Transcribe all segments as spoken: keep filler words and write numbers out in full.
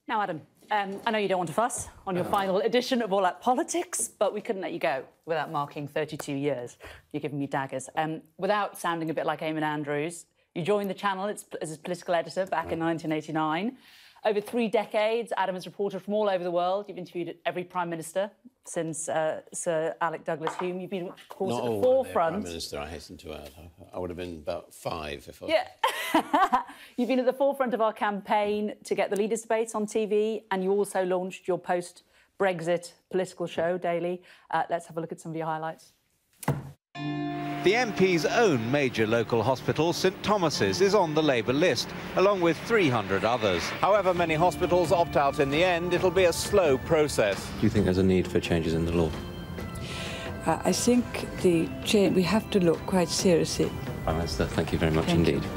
Now, Adam, um, I know you don't want to fuss on your oh. final edition of All Out Politics, but we couldn't let you go without marking thirty-two years. You're giving me daggers. Um, without sounding a bit like Eamon Andrews, you joined the channel as its political editor back right. in nineteen eighty-nine. Over three decades, Adam has reported from all over the world. You've interviewed every Prime Minister since uh, Sir Alec Douglas-Home. You've been, of course, Not at the all forefront. Prime Minister, I hasten to add. I, I would have been about five if I... Yeah. You've been at the forefront of our campaign to get the leaders' debates on T V, and you also launched your post-Brexit political show, Daily. Uh, let's have a look at some of your highlights. The M P's own major local hospital, St Thomas's, is on the Labour list, along with three hundred others. However many hospitals opt out in the end, it'll be a slow process. Do you think there's a need for changes in the law? Uh, I think the change, we have to look quite seriously. Prime Minister, thank you very much thank indeed. You.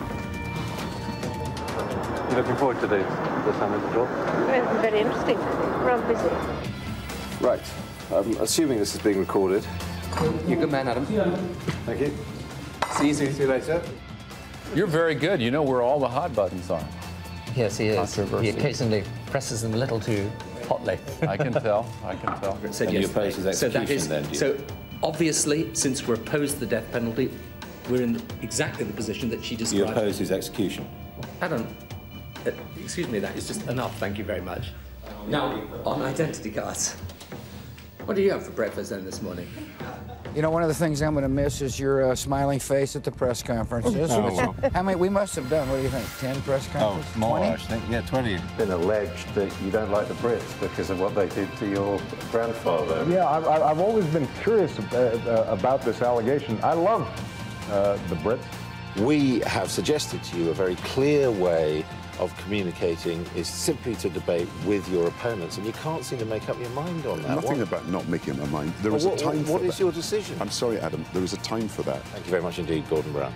You're looking forward to the, the summit at all? Well, very interesting. We're all busy. Right. Um, assuming this is being recorded. You're a good man, Adam. Thank you. See you soon. See you later. You're very good. You know where all the hot buttons are. Yes, he is. He occasionally presses them a little too hotly. I can tell. I can tell. So and yes, you oppose his execution, so that is, then, do you? So, obviously, since we're opposed to the death penalty, we're in exactly the position that she described. You oppose his execution? Adam, uh, excuse me, that is just enough. Thank you very much. Now, on identity cards. What do you have for breakfast then this morning? You know, one of the things I'm going to miss is your uh, smiling face at the press conferences. Oh, well. How many? We must have done, what do you think, ten press conferences? Oh, more, twenty? I think. Yeah, twenty. It's been alleged that you don't like the Brits because of what they did to your grandfather. Yeah, I've, I've always been curious about, about this allegation. I love uh, the Brits. We have suggested to you a very clear way of communicating is simply to debate with your opponents, and you can't seem to make up your mind on that. Nothing what? about not making up my mind. There well, is what, a time what, for what that. is your decision? I'm sorry, Adam. There is a time for that. Thank you very much indeed, Gordon Brown.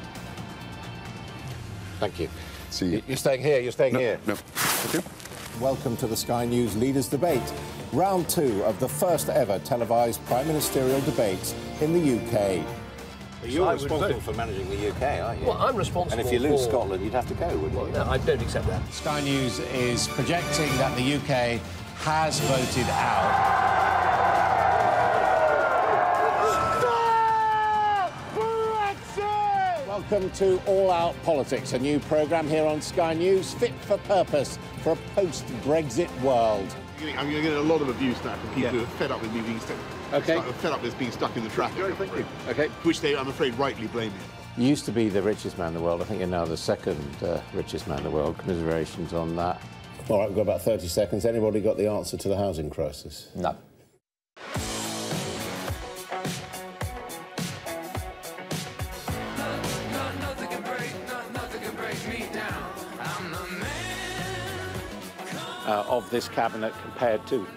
Thank you. See you. You're staying here. You're staying no, here. No. Thank you. Welcome to the Sky News Leaders' Debate, round two of the first ever televised prime ministerial debates in the U K. You're responsible for managing the U K, aren't you? Well, I'm responsible. And if you lose for... Scotland, you'd have to go, wouldn't well, you? No, I don't accept that. Sky News is projecting that the U K has voted out. Stop Brexit! Welcome to All Out Politics, a new programme here on Sky News, fit for purpose for a post-Brexit world. I'm going to get a lot of abuse now from people yeah. who are fed up with me being stuck. Okay. Stuck, fed up with being stuck in the traffic. Sure, thank you. Okay. Which they, I'm afraid, rightly blame me. You used to be the richest man in the world. I think you're now the second uh, richest man in the world. Commiserations on that. All right, we've got about thirty seconds. Anybody got the answer to the housing crisis? No. Uh, of this cabinet compared to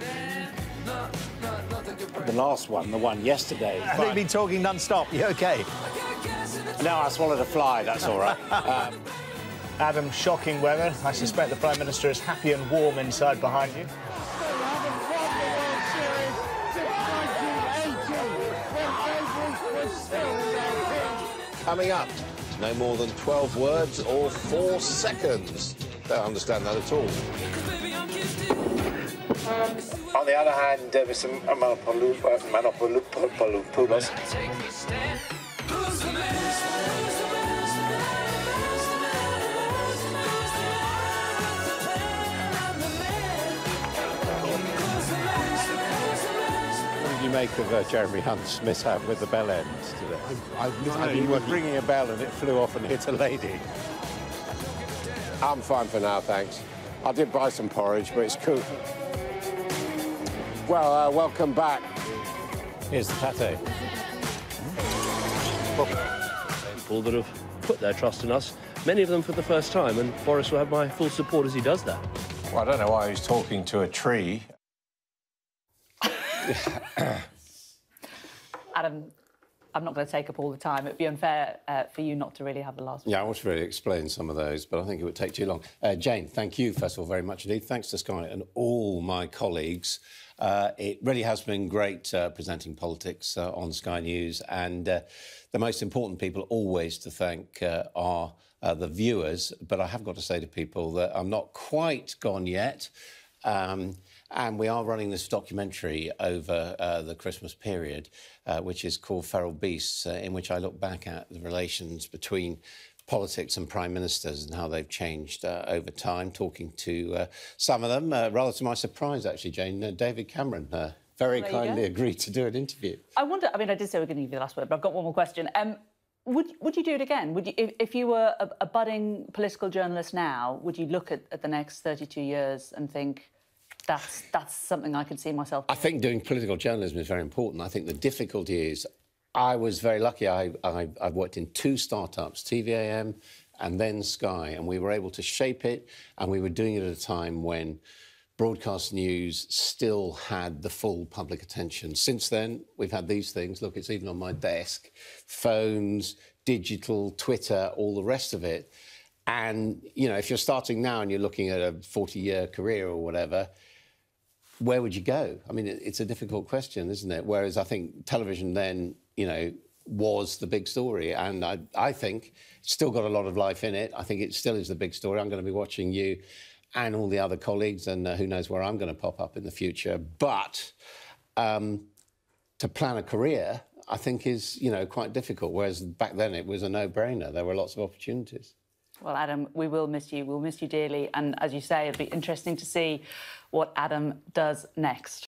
the last one, the one yesterday. I think you've been talking non-stop. You OK? No, I swallowed a fly, that's all right. um, Adam, shocking weather. I suspect the Prime Minister is happy and warm inside behind you. Coming up, no more than twelve words or four seconds. Don't understand that at all. On the other hand, there was some Manopoulos. What did you make of uh, Jeremy Hunt's mishap with the bell ends today? I've, I've, I mean, you were ringing a bell and it flew off and hit a lady. I'm fine for now, thanks. I did buy some porridge, but it's cool. Well, uh, welcome back. Here's the pate. People that have put their trust in us, many of them for the first time, and Boris will have my full support as he does that. Well, I don't know why he's talking to a tree. Adam, I'm not going to take up all the time. It'd be unfair uh, for you not to really have the last word. Yeah, I want to really explain some of those, but I think it would take too long. Uh, Jane, thank you, first of all, very much indeed. Thanks to Sky and all my colleagues. Uh, it really has been great uh, presenting politics uh, on Sky News, and uh, the most important people always to thank uh, are uh, the viewers. But I have got to say to people that I'm not quite gone yet. Um, and we are running this documentary over uh, the Christmas period, uh, which is called Feral Beasts, uh, in which I look back at the relations between politics and prime ministers and how they've changed uh, over time, talking to uh, some of them, uh, rather to my surprise, actually, Jane, uh, David Cameron uh, very There kindly agreed to do an interview. I wonder, I mean, I did say we're going to give you the last word, but I've got one more question. Um, would, would you do it again? Would you, if, if you were a, a budding political journalist now, would you look at, at the next thirty-two years and think, that's, that's something I could see myself doing? I think doing political journalism is very important. I think the difficulty is I was very lucky. I, I, I've worked in two startups, T V A M and then Sky, and we were able to shape it, and we were doing it at a time when broadcast news still had the full public attention. Since then, we've had these things. Look, it's even on my desk. Phones, digital, Twitter, all the rest of it. And, you know, if you're starting now and you're looking at a forty-year career or whatever, where would you go? I mean, it's a difficult question, isn't it? Whereas I think television then, you know, was the big story. And I, I think it's still got a lot of life in it. I think it still is the big story. I'm going to be watching you and all the other colleagues, and uh, who knows where I'm going to pop up in the future. But um, to plan a career, I think is, you know, quite difficult. Whereas back then it was a no-brainer. There were lots of opportunities. Well, Adam, we will miss you. We'll miss you dearly. And as you say, it'd be interesting to see what Adam does next.